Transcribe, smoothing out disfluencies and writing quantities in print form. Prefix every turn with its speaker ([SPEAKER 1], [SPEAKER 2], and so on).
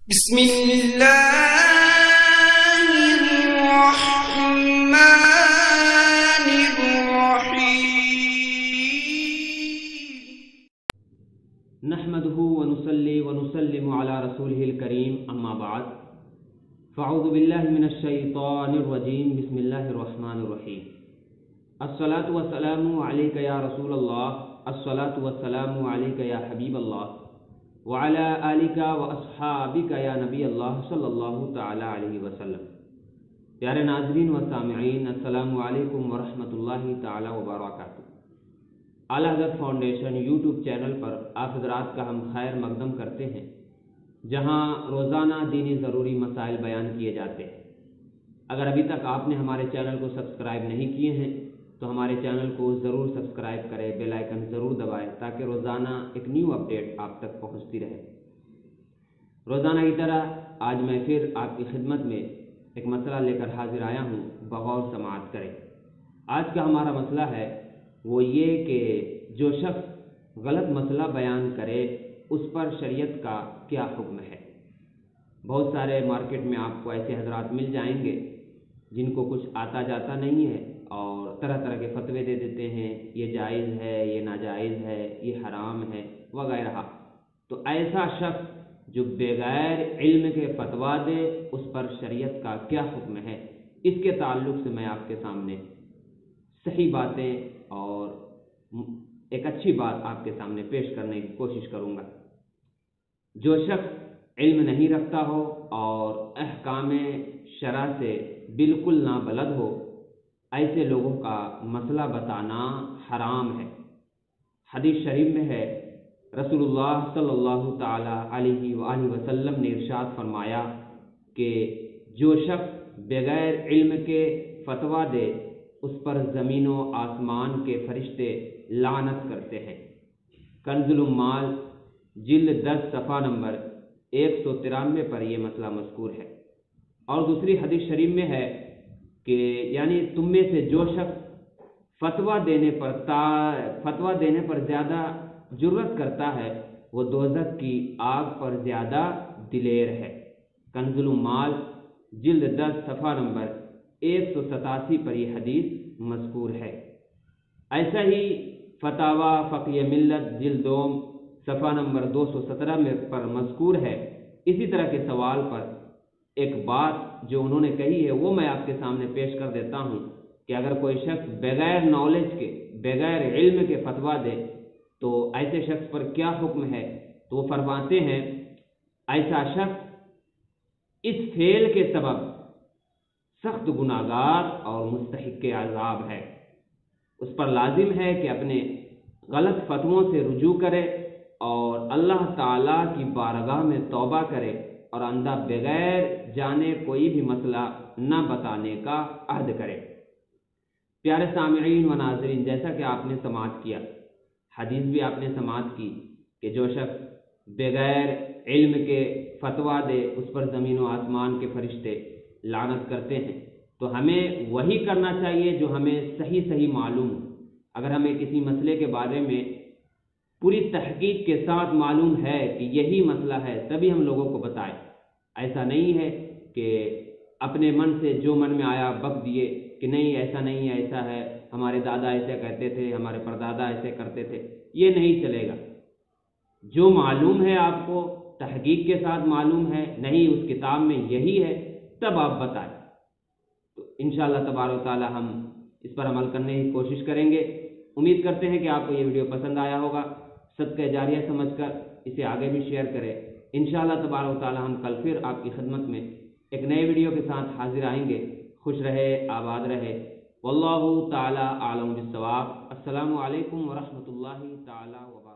[SPEAKER 1] بسم اللہ الرحمن الرحیم
[SPEAKER 2] نحمده ونصلي ونسلم على رسوله الكريم اما بعد فاعوذ بالله من الشيطان الرجيم بسم الله الرحمن الرحيم الصلاة والسلام عليك يا رسول الله الصلاة والسلام عليك يا حبيب الله وعلى آلك واصحابك یا نبی اللہ صلی اللہ تعالی علیہ وسلم۔ پیارے ناظرین و سامعین، السلام علیکم ورحمۃ اللہ تعالی وبرکاتہ۔ اعلیٰ حضرت فاؤنڈیشن یوٹیوب چینل پر آپ حضرات کا ہم خیر مقدم کرتے ہیں، جہاں روزانہ دینی ضروری مسائل بیان کیے جاتے ہیں۔ اگر ابھی تک آپ نے ہمارے چینل کو سبسکرائب نہیں کیے ہیں تو ہمارے چینل کو ضرور سبسکرائب کریں، بیل آئیکن ضرور دبائیں تاکہ روزانہ ایک نیو اپڈیٹ آپ تک پہنچتی رہے۔ روزانہ کی طرح آج میں پھر آپ کی خدمت میں ایک مسئلہ لے کر حاضر آیا ہوں، بغور سماعت کریں۔ آج کا ہمارا مسئلہ ہے وہ یہ کہ جو شخص غلط مسئلہ بیان کرے اس پر شریعت کا کیا حکم ہے۔ بہت سارے مارکیٹ میں آپ کو ایسے حضرات مل جائیں گے جن کو کچھ آتا جاتا نہیں ہے اور طرح طرح کے فتوے دے دیتے ہیں، یہ جائز ہے، یہ ناجائز ہے، یہ حرام ہے وغیرہ۔ تو ایسا شخص جو بغیر علم کے فتویٰ دے اس پر شریعت کا کیا حکم ہے، اس کے تعلق سے میں آپ کے سامنے صحیح باتیں اور ایک اچھی بات آپ کے سامنے پیش کرنے کی کوشش کروں گا۔ جو شخص علم نہیں رکھتا ہو اور احکام شرع سے بالکل نابلد ہو، ایسے لوگوں کا مسئلہ بتانا حرام ہے۔ حدیث شریف میں ہے، رسول اللہ صلی اللہ تعالی علیہ وآلہ وسلم نے ارشاد فرمایا کہ جو شخص بغیر علم کے فتویٰ دے اس پر زمین و آسمان کے فرشتے لعنت کرتے ہیں۔ کنز العمال جلد 10 صفحہ نمبر 193 پر یہ مسئلہ مذکور ہے۔ اور دوسری حدیث شریف میں ہے کہ یعنی تم میں سے جو شخص فتویٰ دینے پر زیادہ جرأت کرتا ہے وہ دوزخ کی آگ پر زیادہ دلیر ہے۔ کنز العمال جلد 10 صفحہ نمبر 187 پر یہ حدیث مذکور ہے۔ ایسا ہی فتاوی فقہ ملت جلد 2 صفحہ نمبر 217 میں پر مذکور ہے۔ اسی طرح کے سوال پر ایک بات جو انہوں نے کہی ہے وہ میں آپ کے سامنے پیش کر دیتا ہوں کہ اگر کوئی شخص بغیر نالج کے، بغیر علم کے فتویٰ دے تو ایسے شخص پر کیا حکم ہے، تو وہ فرماتے ہیں ایسا شخص اس فعل کے سبب سخت گناہگار اور مستحق عذاب ہے۔ اس پر لازم ہے کہ اپنے غلط فتووں سے رجوع کرے اور اللہ تعالی کی بارگاہ میں توبہ کرے اور آئندہ بغیر جانے کوئی بھی مسئلہ نہ بتانے کا عہد کرے۔ پیارے سامعین و ناظرین، جیسا کہ آپ نے سماعت کیا، حدیث بھی آپ نے سماعت کی کہ جو شخص بغیر علم کے فتویٰ دے اس پر زمین و آسمان کے فرشتے لعنت کرتے ہیں۔ تو ہمیں وہی کرنا چاہیے جو ہمیں صحیح معلوم ہو۔ اگر ہمیں کسی مسئلے کے بارے میں پوری تحقیق کے ساتھ معلوم ہے کہ یہی مسئلہ ہے تبھی ہم لوگوں کو بتائیں۔ ایسا نہیں ہے کہ اپنے من سے جو من میں آیا بک دیے کہ نہیں ایسا نہیں ہے، ایسا ہے، ہمارے دادا ایسے کہتے تھے، ہمارے پردادا ایسے کرتے تھے، یہ نہیں چلے گا۔ جو معلوم ہے آپ کو تحقیق کے ساتھ معلوم ہے، نہیں اس کتاب میں یہی ہے، تب آپ بتائیں۔ تو انشاءاللہ تبارک و تعالی ہم اس پر عمل کرنے کی کوشش کریں گے۔ امید کرتے ہیں کہ آپ کو یہ ویڈیو پسند آیا ہوگا۔ صدقہ جاریہ سمجھ کر اسے آگے بھی شیئر کریں۔ انشاءاللہ تبارک و تعالی ہم کل پھر آپ کی خدمت میں ایک نئے ویڈیو کے ساتھ حاضر آئیں گے۔ خوش رہے، آباد رہے، واللہ تعالی اعلم بالصواب۔ السلام علیکم ورحمۃ اللہ تعالی وبرکاتہ۔